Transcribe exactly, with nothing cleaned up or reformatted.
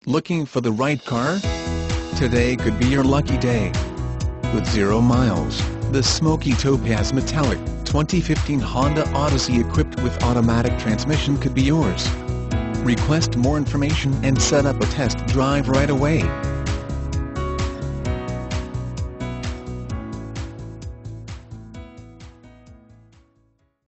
Looking for the right car? Today could be your lucky day. With zero miles, the smoky topaz metallic, twenty fifteen Honda Odyssey equipped with automatic transmission could be yours. Request more information and set up a test drive right away.